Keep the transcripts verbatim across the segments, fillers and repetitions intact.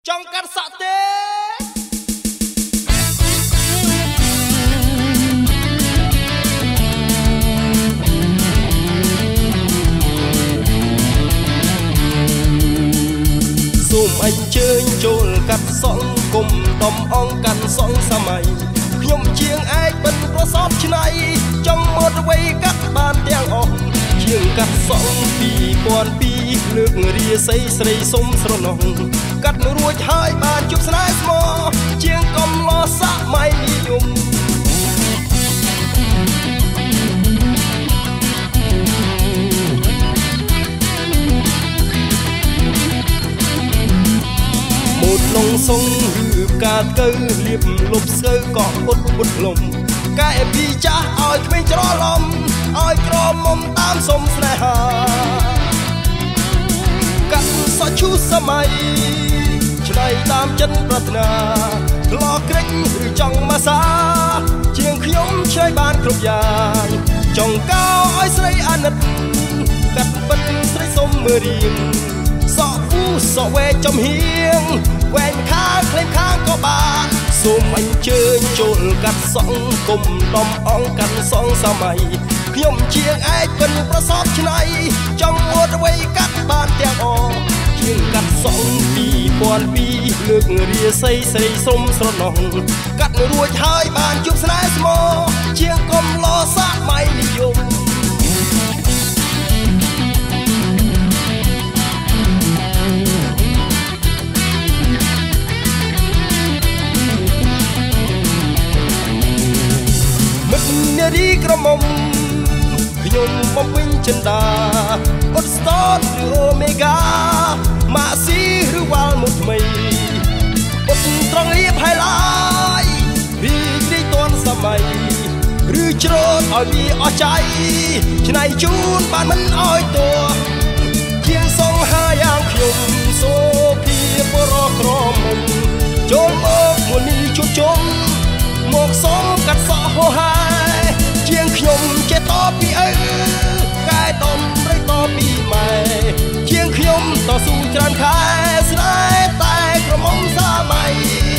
ចង់កាត់សក់ទេសូមអញ្ជើញចូលកាត់សក់គុំតំអងកាន់សក់សម័យខ្ញុំជាងឯកបិទប្រសពឆ្នៃចង់មកអ្វីកាត់បានទាំងអស់ជាងកាត់សក់ពីរពាន់ពីរលើករាសីស្រីសុំស្រណោះកាត់រួចហើយបានជប់ស្នេហ៍ស្មោះជាងកំឡោះសម័យនិយមមុតលងសុងឬកាតកើលៀបលុបស្កើក៏ពុតពុតលំកែពីចាស់ឲ្យក្មេងច្រឡំឲ្យក្រមុំតាមសុំស្នេហាកាត់សក់ឈូសម័យឆ្នៃតាមចិត្តប្រាថ្នាក្លោក្រិចឬចង់មកសាជាងខ្ញុំឆ្នៃបានគ្រប់យ៉ាងចង់កោឲ្យស្រីអាណិតកាត់ពិតស្រីសុំមើលរៀងសក់គូសក់វែចំហៀងវែងខាងក្លែងខាងក៏បានសូមអញ្ជើញចូលកាត់សក់គុំដំអងកាន់សងសម័យខ្ញុំជាងឯកពិនប្រសពឆ្នៃចង់មកអ្វីកាត់បានទាំងអស់ជាងកាត់សក់ពីរពាន់ពីរលើករាសីស្រីសុំស្រណោះកាត់រួចហើយបានជប់ស្នេហ៍ស្មោះជាងកំឡោះសម័យនិយមនារីក្រមុំខ្ញុំបំពេញចិន្តាអត់ស្តតឬអូមេហ្គាម៉ាស៊ីឬវ៉ាល់មុខថ្មីអត់ត្រង់លៀបហើយឡាយរីករាយទាន់សម័យឬច្រូតឲ្យវាអស់ใจឆ្នៃជូនបានមិនឲ្យទោះជាងសងហាយ៉ាងខ្ញុំសូភាបរកក្រមុំចូលមកមុននេះជួបជុំមកសំកាត់សក់ហោហាជាងខ្ញុំចេះតពីឪកែតំរៃតពីម៉ែជាងខ្ញុំតស៊ូច្រើនខែស្នេហ៍តែក្រមុំសម័យ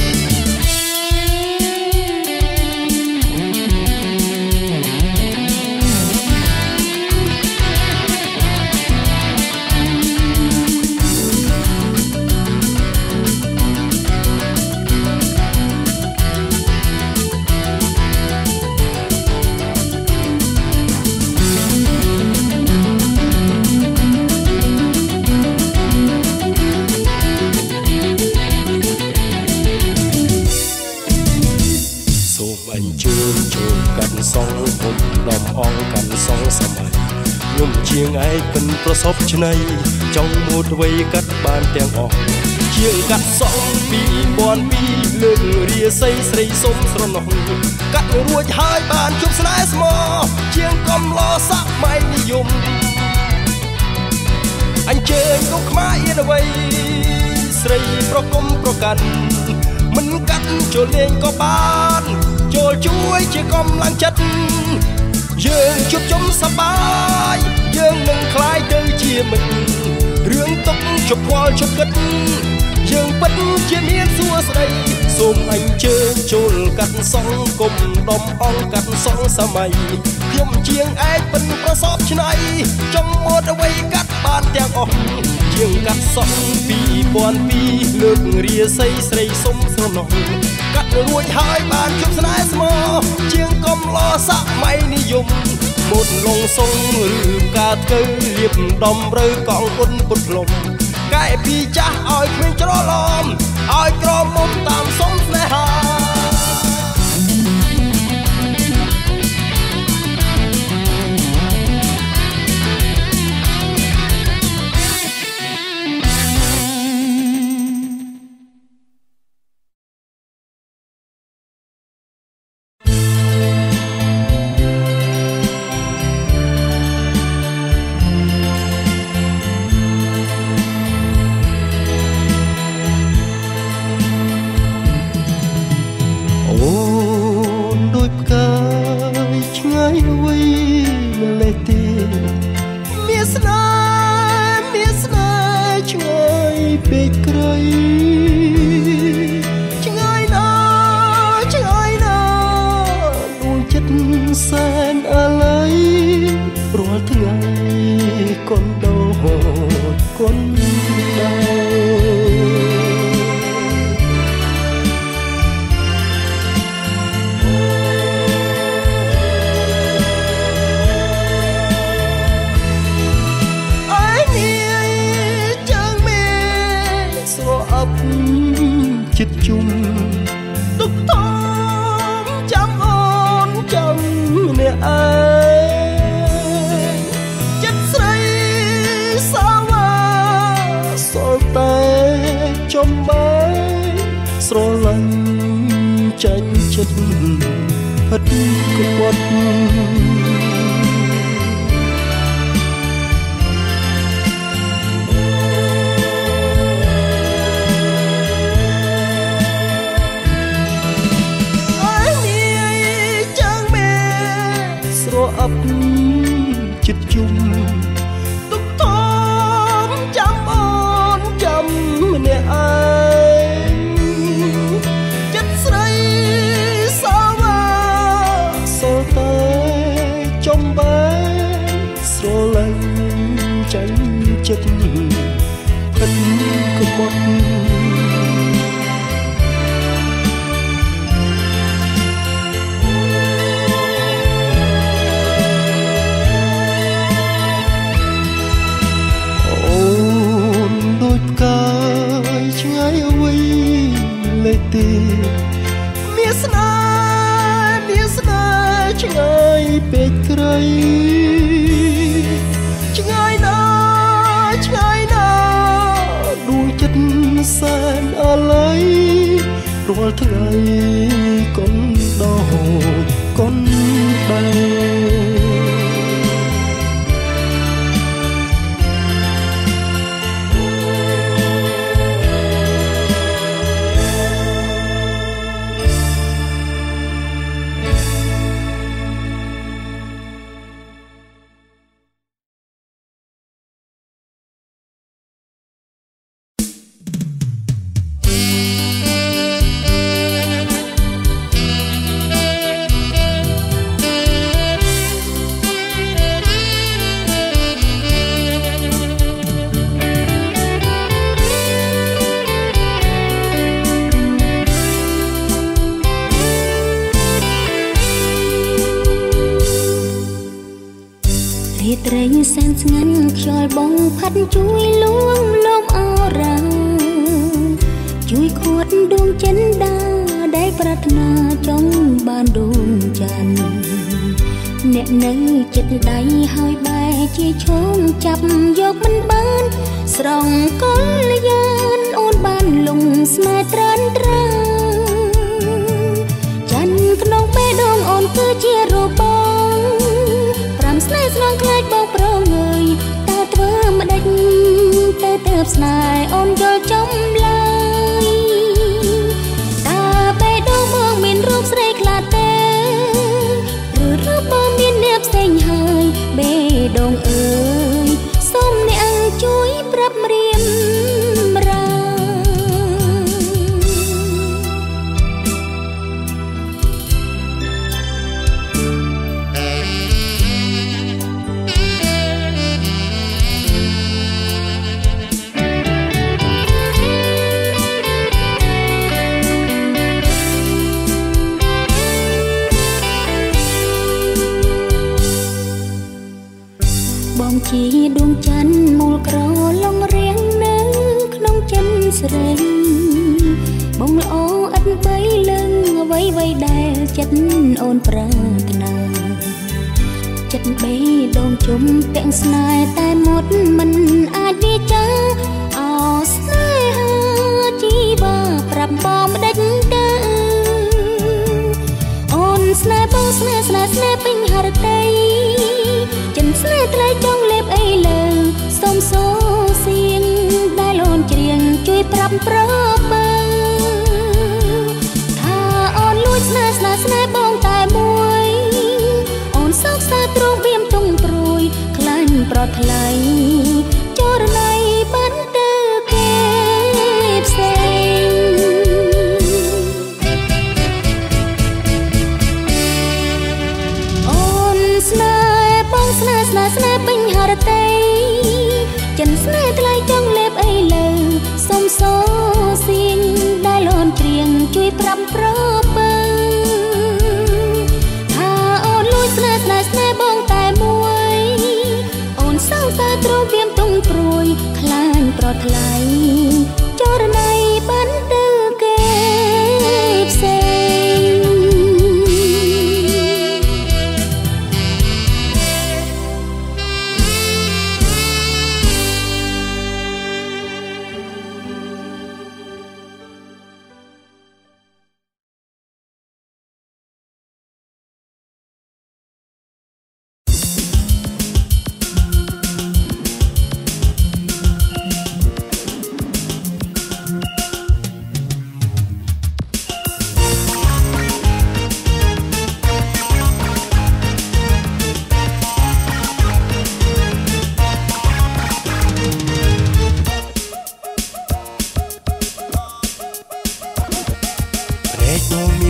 សងគុំដំអងកាន់សងសម័យខ្ញុំជាងឯកពិនប្រសពឆ្នៃចង់មកអ្វីកាត់បានទាំងអស់ជាងកាត់សងពីរពាន់ពីរលើករាសីស្រីសុំស្រណោះកាត់រួចហើយបានជប់ស្នេហ៍ស្មោះជាងកំឡោះសម័យនិយមអញ្ជើញកុំខ្មាស់អៀនអ្វីស្រីប្រគំប្រកាន់មិនកាត់ចូលលេងក៏បានចូលជួយជាកម្លាំងចិត្តយើងជួបជុំសប្បាយយើងនឹងคล้ายទៅជាមិត្តរឿងទុកជប់ខ្វល់ជប់គិតយើងពិតជាមានសួស្ដីសូមអញ្ជើញចូលកាត់សងគុំដំអងកាត់សងសម័យខ្ញុំជាងឯកពិនប្រសពឆ្នៃចង់មកអ្វីកាត់បានទាំងអស់ជាងកាត់សក់ពីរពាន់ពីរលើករាសីស្រីសុំស្រណោះកាត់រួចហើយបានជប់ស្នេហ៍ស្មោះជាងកំឡោះសម័យនិយមមុតលងសុងឬកាតកើលៀបដំរើកងគុនពុតលំកែពីចាស់ឲ្យគ្មានច្រឡំឲ្យក្រមុំតាមសុំស្នេហាពេកក្រៃចិត្តជុំទុកថងចាំអូនចាំអ្នកឯងចិត្តស្រីសាវាសល់តែចំបាយស្រឡាញ់ចាញ់ចិត្តផិតក្បត់អប់ចិត្តជុំទុកថងចាំអូនចាំម្នាក់ឯងចិត្តស្រីសាវាសល់តែចំបាយស្រឡាញ់ចាញ់ចិត្តផិតក្បត់មានស្នេហ៍មានស្នេហ៍ឆ្ងាយពេកក្រៃឆ្ងាយណាស់ឆ្ងាយណាស់ដួងចិត្តសែនអាល័យរាល់ថ្ងៃកុំដូចកុំដែរត្រីសែនស្ងាត់ខ្យល់បងផាត់ជួយលួងលំអរ៉ាជួយខួតដួងចិនដាដែលប្រាថ្នាចង់បានដួងច័ន្ទអ្នកនៅចិត្តដៃហើយបែរជាឈោងចាប់យកមិនបានស្រង់កលយានអូនបានលងស្នេហ៍ត្រានត្រាច័ន្ទក្នុងបេះដូងអូនគឺជារូបបងប្រាំស្នេហ៍ស្នងខ្លាចបងប្រងើយតើធ្វើម្ដេចតើទៅស្នេហ៍អូនយល់ចំឡើយតើបេះដូងបងមានរូបស្រីខ្លះទេឬរូបបងមានអ្នកផ្សេងហើយបេះដូងអើយសូមអ្នកជួយប្រាប់រៀមរាជាដួងច័ន្ទមូលក្រឡងរៀងនៅក្នុងចិត្តស្រីបងល្អឥតបីលឹងអ្វីអ្វីដែលចិត្តអូនប្រាថ្នាចិត្តបេះដូងជុំពាក់ស្នេហ៍តែមុតមិនអាចវាចាអោស្នេហាជីវាប្រាប់បងម្ដេចទៅអូនស្នេហ៍បងស្នេហ៍ស្នេហ៍ស្នេហ៍ពេញហឫទ័យចិនស្នេហ៍ថ្លៃចង់លេបអីលើសូមសូសៀងដែលអូនច្រៀងជួយប្រាប់ប្របើថាអូនលួចស្នេហ៍ស្នេហ៍ស្នេហ៍បងតែមួយអូនសោកសៅទ្រង់វាមទុំព្រួយខ្លាញ់ប្រថ្លៃចរណៃបានទៅគេផ្សេងអូនស្នេហ៍បងស្នេហ៍ស្នេហ៍ស្នេហ៍ពេញហឫទ័យចិនស្នេហ៍ថ្លៃចង់លេបអីលើសូមសូ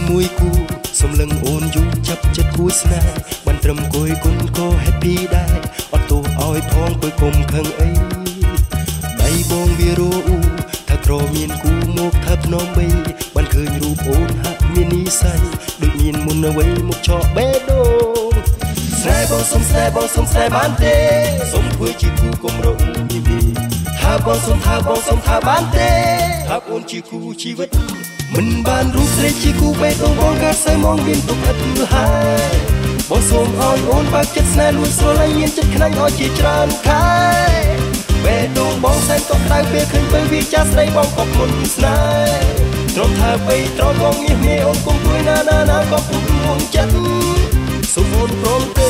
មួយគូសំលឹងអូនយូរចាប់ចិត្តគួយស្នេហ៍បានត្រឹមគួយគុណក៏ happy ដែរអត់ទោសឲ្យផងគួយគុំខឹងអីដៃបងវារੂថាក្រមានគូមកថាភ្នំបីបានឃើញរូបអូនហាក់មាននិស្ស័យដូចមានមុនអ្វីមកឆក់បេះដូងស្នេហ៍បងសុំស្នេហ៍បងសុំស្នេហ៍បានទេសុំធ្វើជាគូកុំរងមីមីថាបងសុំថាបងសុំថាបានទេថាអូនជាគូជីវិតមិនបានរូបស្រីជាគូបេះដូងបងកើតសើមកមានទុកឥតហើយបងសូមឲ្យអូនបើកចិត្តស្នេហ៍លួចស្រឡាញ់មានចិត្តខ្លាញ់ឲ្យជាច្រើនខែបេះដូងបងសែនកក់ដៅពេលឃើញបើវាចាស់ស្រីបងក៏មុនស្នេហ៍ត្រង់ថាបីត្រង់បងមាសមេអូនគុំទួយណាណាណាក៏ពុករួងចិត្តសូមអូនព្រមទេ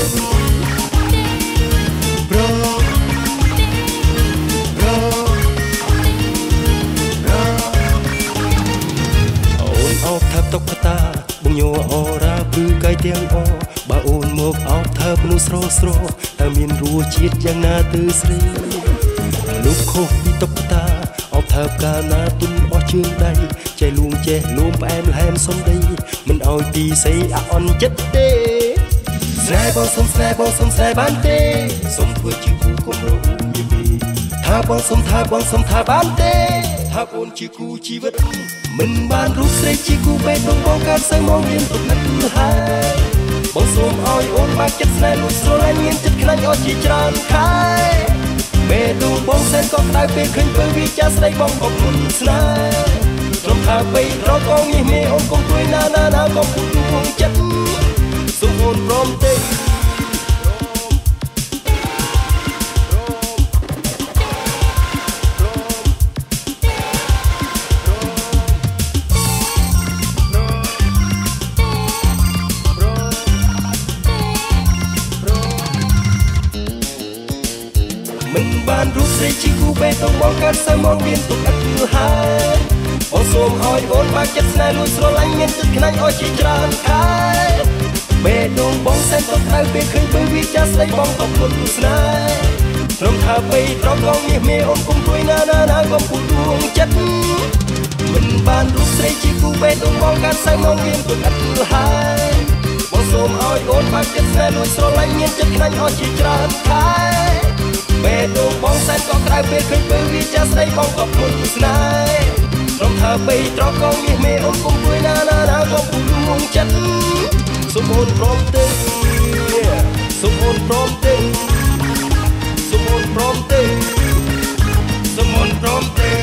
ព្រមអោបថាតុកតាបងញ័រអរ៉ាព្រឺកាយទាំងអបើអូនមកអោបថាមនុស្សស្រស់ស្រស់តើមានរសជាតិយ៉ាងណាទៅស្រីលោកខុសពីតុកតាអោបថាកាលណាទុនអស់ជើងដៃចេះលួងចេះលួមផ្អែមល្ហែមសំដីមិនឲ្យពីស្អីអអន់ចិត្តទេស្នេហ៍បងសុំស្នេហ៍បងសុំស្នេហ៍បានទេសុំធ្វើជាគូគុំរងយីថាបងសុំថាបងសុំថាបានទេថាអូនជាគូជីវិតមិនបានរូបស្រីជាគូបេះដូងបងកើតសើមកមានទុកឥតហើយបងសូមឲ្យអូនបើកចិត្តស្នេហ៍លួចស្រឡាញ់មានចិត្តខ្លាញ់ឲ្យជាច្រើនខែបេះដូងបងសែនកក់ដៅពេលឃើញពើវាចាស់ស្ដីបងក៏មុនស្នេហ៍ត្រង់ថាបីត្រង់ក៏ងាយមេអូនគុំទួយណាណាណាក៏ពុករួងចិត្តសូមអូនព្រមទេមិនបានរូបស្រីជាគូបេះដូងបងកើតសើមកមានទុកឥតហើយបងសូមឲ្យអូនបើកចិត្តស្នេហ៍លួចស្រឡាញ់មានចិត្តខ្លាញ់ឲ្យជាច្រើនខែបេះដូងបងសែនក៏ដៅពេលឃើញបើវាចាស់ស្ដីបងក៏ពុតស្នេហ៍ត្រង់ថាបីត្រង់ក៏មាសមេអូនគុំទួយណាណាណាក៏ពុតរួងចិត្តមិនបានរូបស្រីជាគូបេះដូងបងកើតសើមកមានទុកឥតហើយបងសូមឲ្យអូនបើកចិត្តស្នេហ៍លួចស្រឡាញ់មានចិត្តខ្លាញ់ឲ្យជាច្រើនខែបេះដូងបងសែនក៏ក្រៅពេលឃើញបើវាចាស់ស្ដីបងក៏ពុតស្នេហ៍ត្រង់ថាបីត្រង់ក៏មាសមេអូនគុំទួយណាណាណាក៏ពុករួងចិត្តសូមអូនព្រមទេសូមអូនព្រមទេសូមអូនព្រមទេសូមអូនព្រមទេ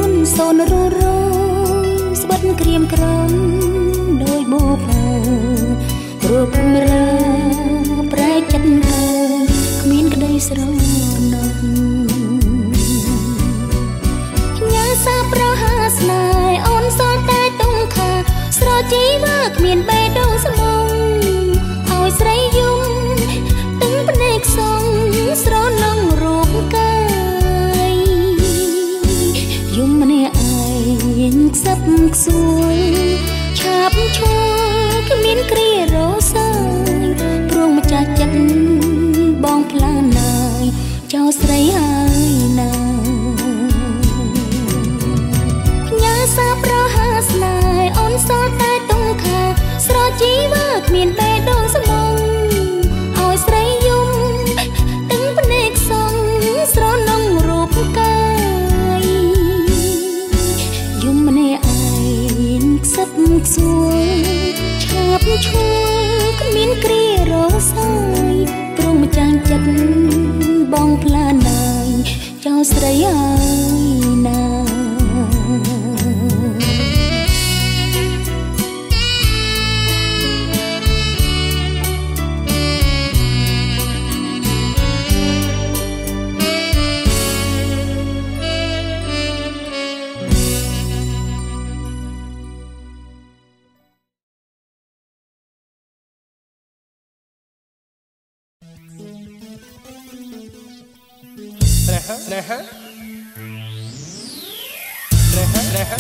ក្រៀមក្រំដោយបបោគ្រប់រើប្រែចិត្តហើយគ្មានក្តីស្រណុកញ៉ាសាប្រហាស្នេហ៍អូនសល់តែទុំខាស្រជីវើគ្មានបេះដូងស្មុំឲ្យស្រីយំទឹងភ្នែកសងស្រណងរូបកាយយំម្នាក់ឯងខ្សឹបខ្សួយឆាប់ឈួរគ្មានគ្រារសាយព្រោះម្ចាស់ចិត្តបងផ្លាណាយចោលស្រីហើយណាញ៉ាសាប្រហាស្នេហ៍អូនសល់តែទុំខាស្រជីវើគ្មានបេះដូងស្មុំឲ្យស្រីយំទឹងភ្នែកសងស្រណងរូបកាយយំម្នាក់ឯងខ្សឹបខ្សួយឆាប់ឈួរគ្មានគ្រារសាយព្រោះម្ចាស់ចិត្តបងផ្លាណាយចោលស្រីហើយណាណាហ៎ណាហ៎ណាហ៎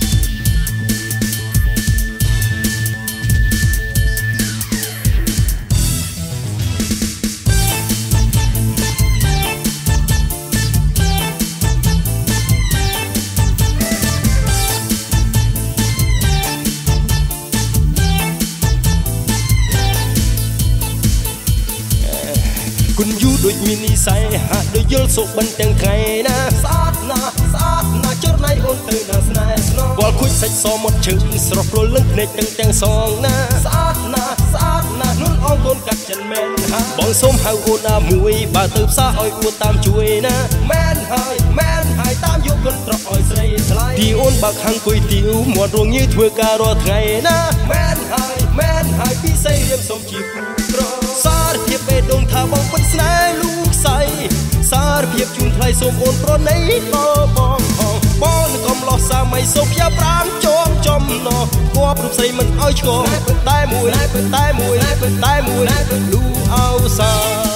គុណយូដូចមាននិស័យហាក់ដូចយល់សុបិនទាំងថ្ងៃណាស្អាតណាស់ស្អាតណាស់ចរណៃអូនទៅណាស្នេហ៍ស្នងវល់ខូចសាច់សមុតឈឹងស្រស់ព្រលឹងភ្នែកទាំងទាំងសងណាស្អាតណាស់ស្អាតណាស់នួនអងកូនកាត់ចិនមែនហើយបងសូមហៅអូនណាមួយបើទៅផ្សារឲ្យអួតតាមជួយណាមែនហើយមែនហើយតាមយកគុនត្រកឲ្យស្រីថ្លៃទីអូនបើខាងគុយទីវមាត់រងញើធ្វើការរាល់ថ្ងៃណាមែនហើយមែនហើយពីស័យរៀមសូមជាគូក្រសារភាពបេះដូងថាបងពិតស្នេហ៍លូកសៃសារភាពជូនថ្លៃសូមអូនប្រណីបងបងផងបងនឹងកំឡោះសាមីសូមផ្ញើប្រាំជមចំណោះគួបរូបស្រីមិនឲ្យឆ្កងតែមួយតែមួយតែមួយលូអោសា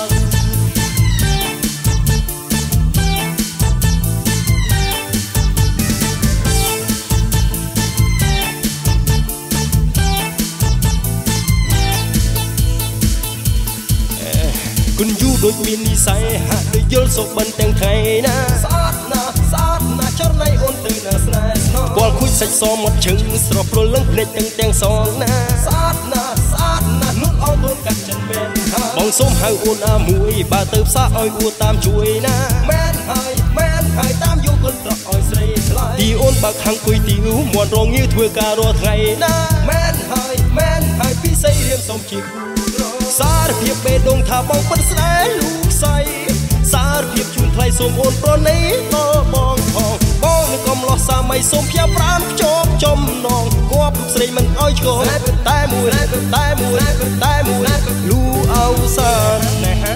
គុណយូដូចមាននិស័យហាក់ដូចយល់សុបិនទាំងថ្ងៃណាស្អាតណាស់ស្អាតណាស់ចរណៃអូនទៅណាស្នេហ៍ស្នងវល់ខូចសាច់សមុតឈឹងស្រស់ព្រលឹងភ្នែកទាំងទាំងសងណាស្អាតណាស់ស្អាតណាស់នួនអងកូនកាត់ចិនមែនហើយបងសូមហៅអូនណាមួយបើទៅផ្សារឲ្យអួតតាមជួយណាមែនហើយមែនហើយតាមយកគុនត្រកឲ្យស្រីថ្លៃទីអូនបើខាងគុយទីវមាត់រងញើធ្វើការរាល់ថ្ងៃណាមែនហើយមែនហើយពីស័យរៀមសូមជាគូសារភាពបេះដូងថាបងពិតស្នេហ៍លូកសៃសារភាពជូនថ្លៃសូមអូនប្រណីបងបងផងបងនឹងកំឡោះសាមីសូមផ្ញើប្រាំជមចំណងគួបរូបស្រីមិនឲ្យឆ្កងតែមួយតែមួយតែមួយលូអោសាណាហ៎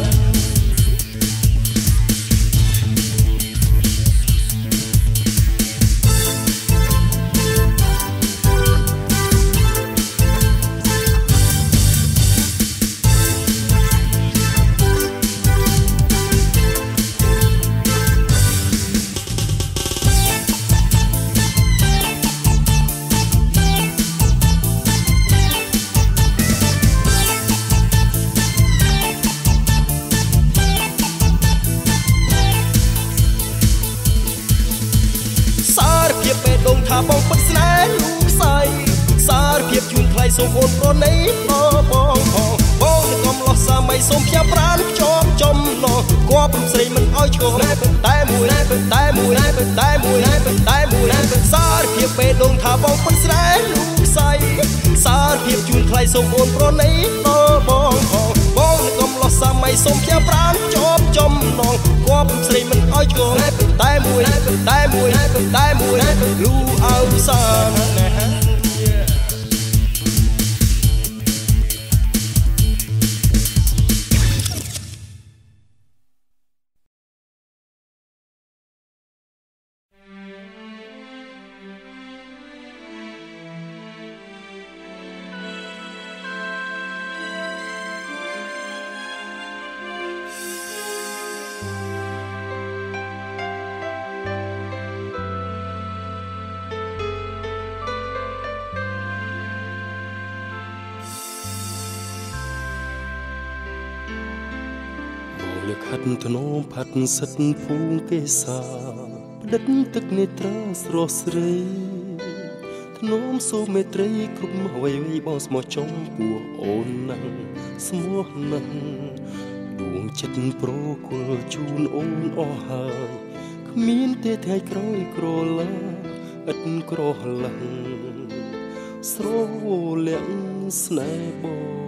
បងពិតស្នេហ៍លូកសៃសារភាពជូនថ្លៃសូមអូនប្រណីបងបងផងបងនឹងកំឡោះសាមីសូមផ្ញើប្រាំជមចំណោះគួបរូបស្រីមិនឲ្យឆ្កងតែមួយតែមួយតែមួយតែមួយសារភាពបេះដូងថាបងពិតស្នេហ៍លូកសៃសារភាពជូនថ្លៃសូមអូនប្រណីបងបងផងបងនឹងកំឡោះសាមីសូមផ្ញើប្រាំជមចំណោះគួបរូបស្រីមិនឲ្យឆ្កងតែមួយតែមួយតែមួយលូអោសាណា lực hắt thôn phát sắt phung kê xa đất tức nê tra sro srei thôn số mê trei cúp vây vây bao små trong bùa ôn năng små năng đuông chất pro của chun ôn o hai miên tê thay cõi cro la ất cro lăng sro lẹng snai bo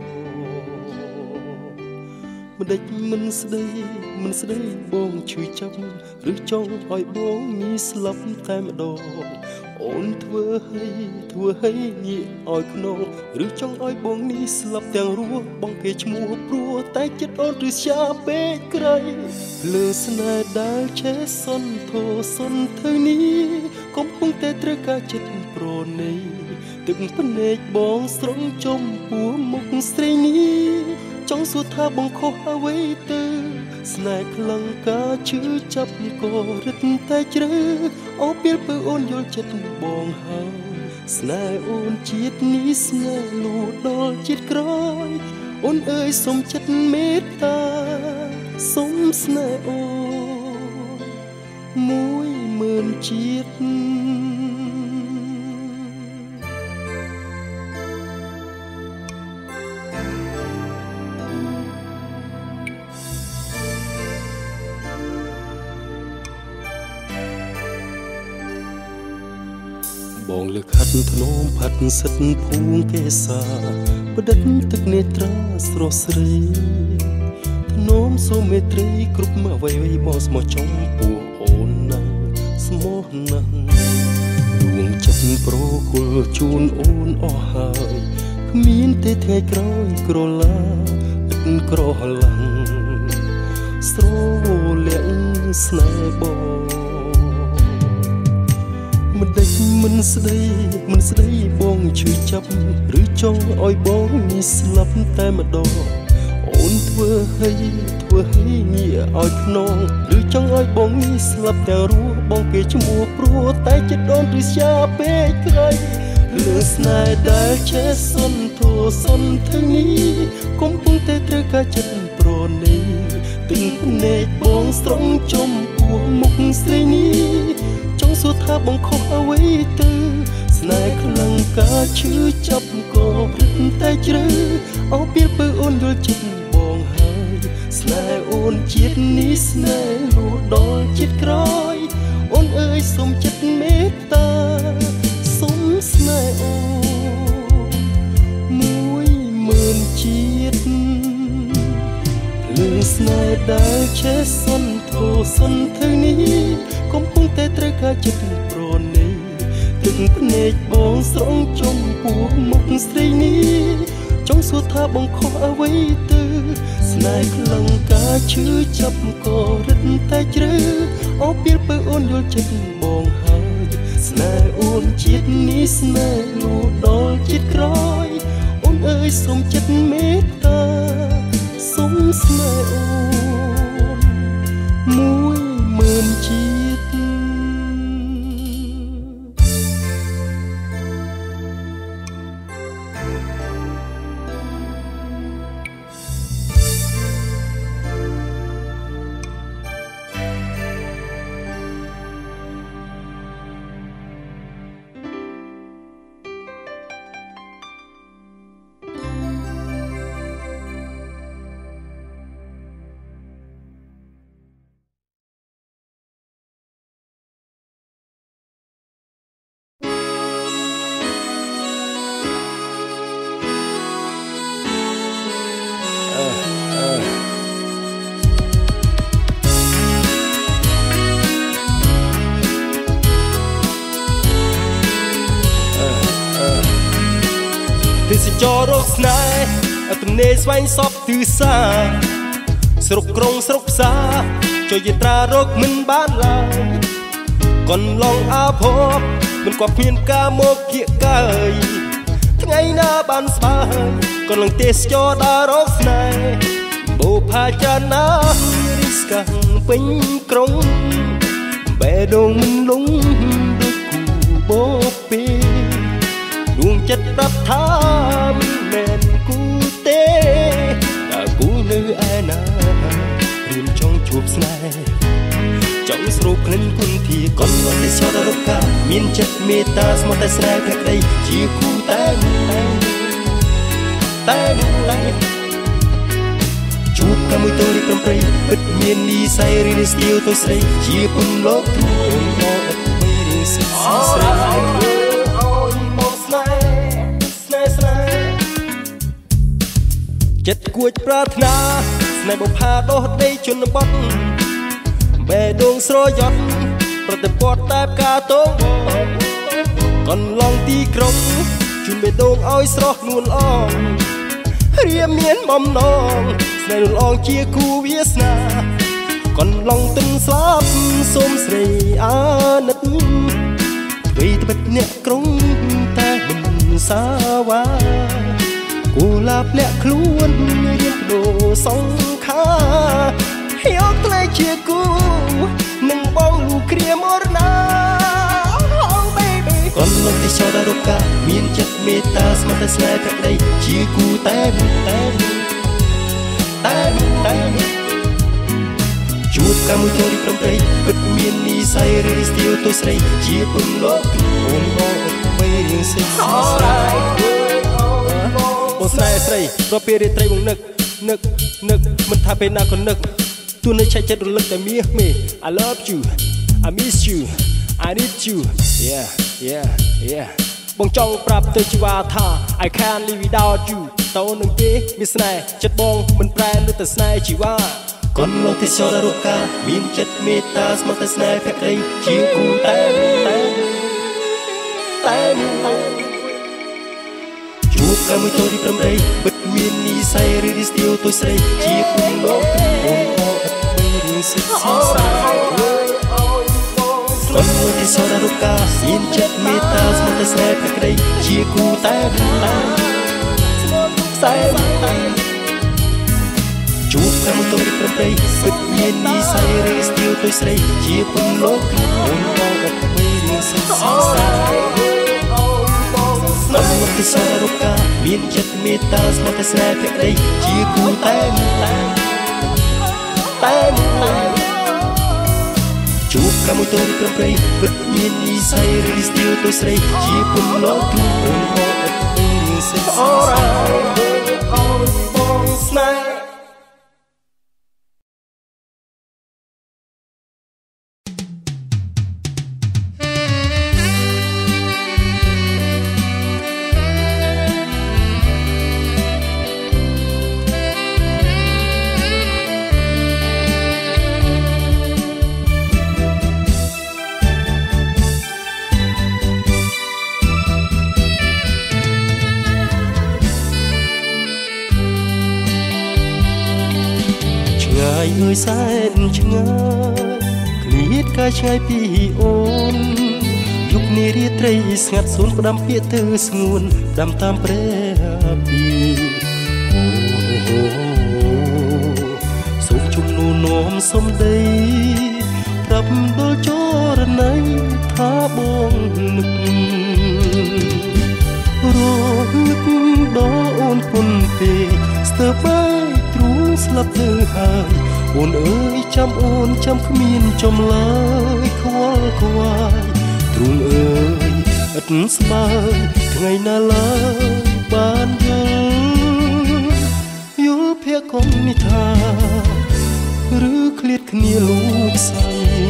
mình địch mình sẽ đây mình sẽ đây bông chui chấp rước trong hỏi bông mi slap tay mà đỏ ôn thưa hay thưa hay nhị ỏi nong rước trong ỏi bông mi slap tiếng rúa bông kê chmua rúa tay chết ôn rước xa bê cây lừa sna đã chết son thô son thơi ní công bông tê tre ca chết pro này từng phân nét bông sóng trong bùa mục sấy ní trong suốt tha bông khó với tư snai lăng cá chữ chấp cô rít tay chữ ó biết bơ ôn vô chất bông hào snai ôn chiết ní snai lù đo chiết cõi ôn ơi sống chất mết ta sống snai ôn mũi mơn chiết bong lực hắt thôn phát sắt phung kê xa đất tức nê tra sro srei thôn số mê trei cúp mà vây vây bao små trong bùa ôn năng små năng đuông chất pro của chun ôn o hai miên tê thay cõi cro la ất cro lăng sro lẹng snai bo mình đây mình sẽ đây mình sẽ đây bông chui chấp rước trong ỏi bông mi slap tay mà đỏ ôn thưa hay thưa hay nhị ỏi nong rước trong ỏi bông mi slap tay rúa bông kê chmua rúa tay chết đón rước xa bê cây lừa snai đã chết son thô son thơi ní công bông tê tre ca chết pro này từng nét bông sóng trong bùa mục sấy ní trong suốt tha bông khó với tư snai lăng cá chữ chấp cô rít tay chữ áo biết bơ ôn vô chết bông hai snai ôn chiết ní snai lù đo chiết cõi ôn ơi sống chất mết ta sống snai ôn mũi mơn chiết lưng snai đã chết son thô son thơi ní công bông tê tre ca chết pro này từng nét bông sóng trong bùa mục sấy ní trong suốt tha bông khó với tư snai lăng cá chữ chấp cô rít tay chữ ó biết bơ ôn vô chết bông hai snai ôn chiết ní snai lù đo chiết cõi ôn ơi sống chất mết ta sống snai ôn mũi mơn chiết từ sự cho rốt này ở từng nơi xoay xóp từ xa sốc krong sốc xa cho dây tra rốt mình bán lại còn lòng áo phốp mình quặp miền ca mô kia cay ngày na ban spa còn lòng tê cho ta rốt này bộ pha cha na riskan pin krong bè đông mình lúng đôi cù bố pi đuông chất đắp tham men cú tê đã cú nơi ai na riêng cho មានចិត្តមេត្តាស្មោះតែស្នេហ៍ភក្តីជាគូតែតែតែតែជួបกันមួយទៅរីកព្រមព្រៀងពិតមាននិស័យរីស្ទៀវទៅស្រីជាពុនលោកធូរមកអត់បីរៀងស្រីស្រីអូយមកស្នេហ៍ស្នេហ៍ស្នេហ៍ចិត្តគួចប្រាថ្នាស្នេហ៍បុផាដោះដីជនបទបេះដូងស្រយត់ប្រតិព័ទ្ធតែផ្កាតងកន្លងទីក្រុងជូនបេះដូងឲ្យស្រស់នួនអងរៀមមានបំណងស្នេហ៍នួនអងជាគូវាសនាកន្លងទឹងស្លាប់សូមស្រីអាណិតអ្វីត្បិតអ្នកក្រុងតែមិនសាវាគូឡាប់លាក់ខ្លួនរៀបដូរសង្ខាយកក្លែងជាគូនឹងបងលូគ្រាមរណា Oh baby កន្លងទីចោលរកាមានចិត្តមេត្តាស្មោះតែស្នេហ៍ភក្តីជាគូតែតែតែតែជួបกันមួយទៅរីកព្រមព្រៀងពិតមាននិស័យរីស្ទៀវទៅស្រីជាពុនលោកអូនបងអត់បីរៀងស្រីស្រីបងស្នេហ៍ស្រីប្រពេលរាត្រីបងនឹកនឹកនឹកមិនថាពេលណាក៏នឹកទួនៅឆែកចិត្តរលឹកតែមាសមេ I love you I miss you I need you yeah yeah yeah បងចង់ប្រាប់ទៅជីវ៉ាថា I can't live without you តើនឹងទេមានស្នេហ៍ចិត្តបងមិនប្រែនៅតែស្នេហ៍ជីវ៉ាកន្លងទីចោលរូបកាមានចិត្តមេត្តាស្មោះតែស្នេហ៍ភក្តីជាគូតែតែតែជួបกันមួយទៅរីកព្រមព្រៀងពិតមាននិស័យរីស្ទៀវទៅស្រីជាពុនលោកអូនអូអត់បីរៀងស្រីស្រីកន្លងទីចោលរូបកាមានចិត្តមេត្តាស្មោះតែស្នេហ៍ភក្តីជាគូតែតែតែជួបกันមួយទៅរីកព្រមព្រៀងពិតមាននិស័យរីស្ទៀវទៅស្រីជាពុនលោកអូនអូអត់បីរៀងស្រីស្រីកន្លងទីចោលរូបកាមានចិត្តមេត្តាស្មោះតែស្នេហ៍ភក្តីជាគូតែតែតែជួបกันមួយទៅរីកព្រមព្រៀងពិតមាននិស័យរីស្ទៀវទៅស្រីជាពុនលោកអូនអូអត់បីរៀងស្រីស្រីបងស្នេហ៍អើយសែនឆ្ងាយឃ្លៀតកាយឆ្ងាយពីអូនយុគនារីត្រីស្ងាត់សួនផ្ដាំពាក្យទៅស្ងួនផ្ដាំតាមព្រះពីអូសូមជុំនូនោមសុំដីប្រាប់ដល់ចរណៃថាបងនឹករនឹកដល់អូនពុនពេកស្ទើរបាយទ្រូងស្លាប់ទៅហើយអូនអើយចាំអូនចាំគ្មានចំឡើយខ្វល់ខ្វាយទ្រូងអើយឥតស្បើយថ្ងៃណាឡើយបានយល់យល់ភ័ក្រគំនិថាឬឃ្លាតគ្នាលោកស្រី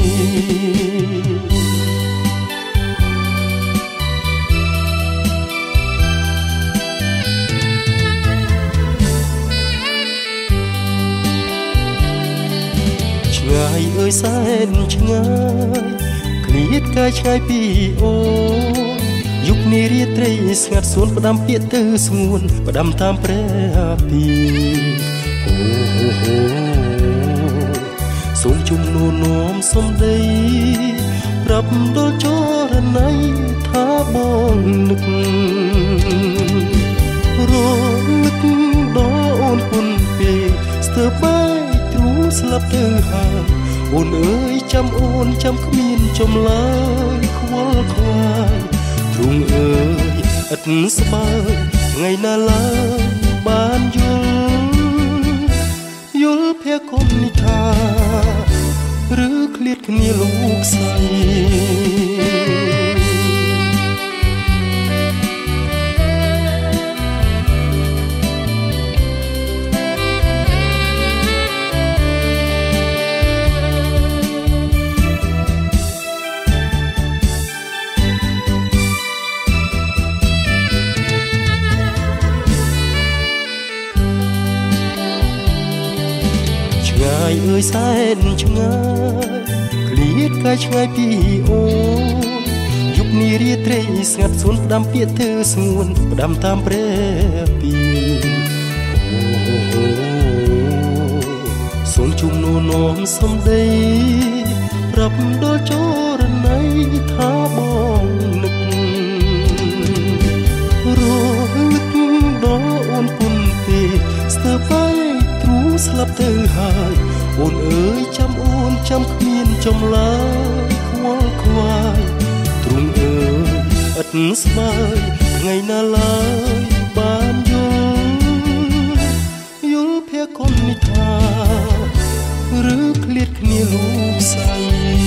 ឆ្ងាយអើយសែនឆ្ងាយឃ្លៀតកាយឆ្ងាយពីអូនយុគនារីត្រីស្ងាត់សួនផ្ដាំពាក្យទៅស្ងួនផ្ដាំតាមព្រះពីអូសូមជុំនូនោមសុំដីប្រាប់ដល់ចរណៃថាបងនឹករលឹកដល់អូនពុនពេកស្ទើរបាយទ្រូងស្លាប់ទៅហើយអូនអើយចាំអូនចាំគ្មានចំឡើយខ្វល់ខ្វាយទ្រូងអើយឥតស្បើយថ្ងៃណាឡើយបានយល់យល់ភ័ក្រគំនិថាឬឃ្លាតគ្នាលោកស្រីเอ่ยแสนឆ្ងាយឃ្លាតកាយឆ្ងាយពីអូនយប់នេះរាត្រីស្ងាត់សួនផ្ដាំពាក្យទៅស្ងួនផ្ដាំតាមព្រះពីអូសូមជុំនួននោមសំដីប្រាប់ដល់ចរណៃថាបងនឹករលឹកដល់អូនពុនពេកស្ទើរបែកទ្រូស្លាប់ទៅហើយអូនអើយចាំអូនចាំគ្មានចំឡើយខ្វល់ខ្វាយទ្រូងអើយឥតស្បើយថ្ងៃណាឡើយបានយល់យល់ភ័ក្រគុណនេះថាឬឃ្លាតគ្នាលូស្អី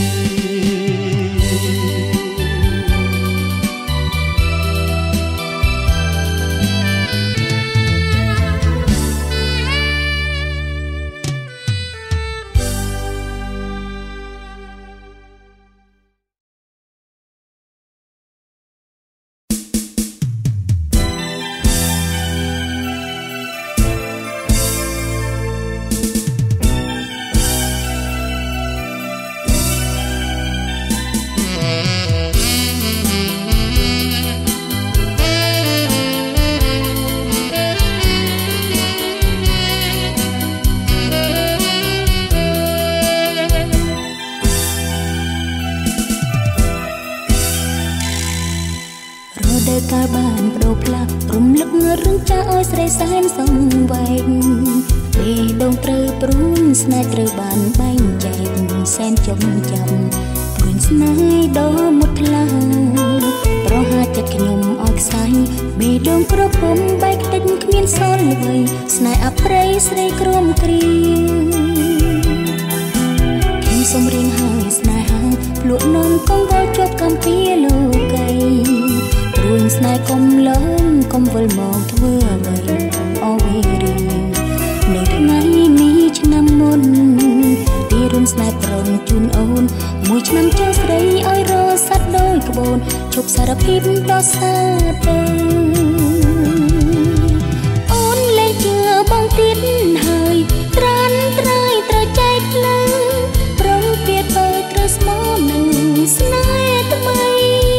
កាលបានបដូរផ្លាស់រំលឹករឿងចាស់ឲ្យស្រីសែនសងវែងពេលដងត្រូវព្រួនស្នេហ៍ត្រូវបានបែងចែកសែនចងចាំព្រួនស្នេហ៍ដ៏មុតថ្លាប្រហាចិត្តខ្ញុំឲ្យខ្សែបេះដូងក្រពុំបែកតិចគ្មានសល់អ្វីស្នេហ៍អប្រិយស្រីក្រំគ្រាខ្ញុំសូមរៀងហើយស្នេហាភ្លក់នំកងវល់ជាប់កំពីលោកីរួញស្នេហ៍កុំលើកុំវិលមកធ្វើអ្វីអូវីរីនៅថ្ងៃនេះឆ្នាំមុនទីរួមស្នេហ៍ប្រងជូនអូនមួយឆ្នាំចូលស្រីឲ្យរសាត់ដោយក្បូនជប់សារភាពដ៏សាទៅអូនលែងជឿបងទៀតហើយត្រានត្រើយត្រូវចែកផ្លូវប្រងពៀតបើត្រូវស្មោនឹងស្នេហ៍ថ្មី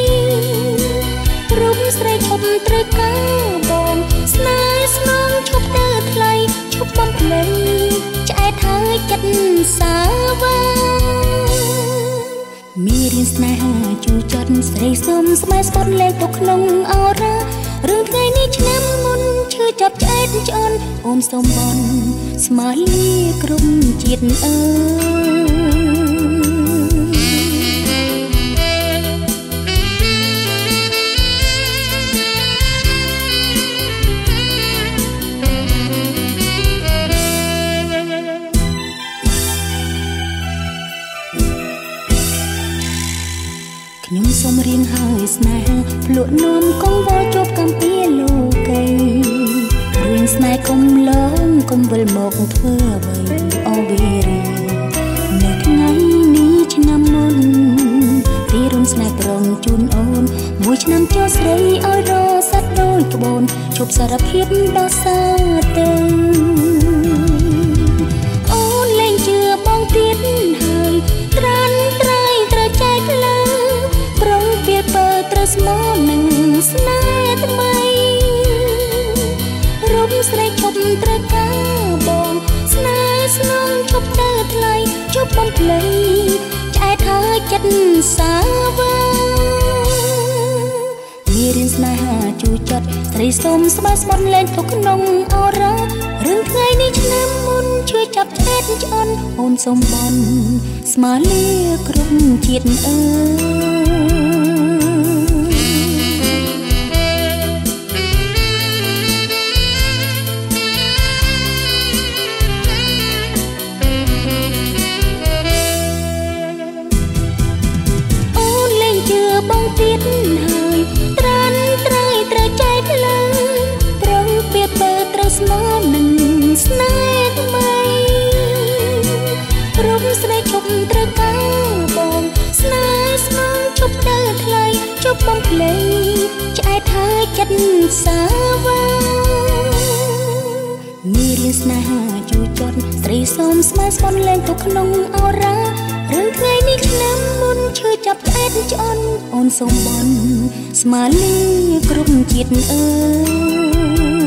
រូបស្រីឈប់ត្រូវការបងស្នេហ៍ស្នងឈប់ទៅថ្លៃឈប់បំភ្លៃឆ្អែតហើយចិត្តសាវាមានរៀនស្នេហាជួចចិត្តស្រីសុំស្បែកស្ពត់លេងទៅក្នុងអរ៉ារឿងថ្ងៃនេះឆ្នាំមុនឈឺចាប់ឆ្អែតឆ្អន់អូនសុំបនស្មាលីគ្រប់ជាតិអើខ្ញុំសូមរៀងហើយស្នេហាភ្លក់នំកុំវល់ជាប់កំពីលោកីរៀងស្នេហ៍កុំលងកុំវិលមកធ្វើអ្វីអូវីរីនៅថ្ងៃនេះឆ្នាំមុនទីរួមស្នេហ៍ប្រងជូនអូនមួយឆ្នាំចូលស្រីឲ្យរសាត់ដោយក្បូនជប់សារភាពដ៏សាទៅអូនលែងជឿបងទៀតហើយត្រានត្រៃត្រូវចែកផ្លូវប្រងពៀតបើត្រូវស្មោនឹងស្នេហ៍ថ្មីរូបស្រីឈប់ត្រូវការបងស្នេហ៍ស្នងឈប់ទៅថ្លៃជប់បំភ្លៃឆ្អែតហើយចិត្តសាវាមានរៀនស្នេហាជួចចិត្តស្រីសុំស្បែកស្បត់លេងទៅក្នុងអរ៉ារឿងថ្ងៃនេះឆ្នាំមុនជួយចាប់ឆ្អែតឆ្អន់អូនសុំបនស្មាលីគ្រប់ជាតិអើបងទៀតហើយត្រានត្រៃត្រូវចែកផ្លូវប្រងពៀតបើត្រូវស្មោនឹងស្នេហ៍ថ្មីរូបស្រីឈប់ត្រូវការបងស្នេហ៍ស្នងមានស្នេហាជួចត់ស្រីសូមស្មើស្ពន់លែងទុកក្នុងអរ៉ារឿងថ្ងៃនេះឆ្នាំមុនឈឺចាប់ឆ្អែតឆ្អន់អូនសូមបន់ស្មាលីគ្រប់ជាតិអើយ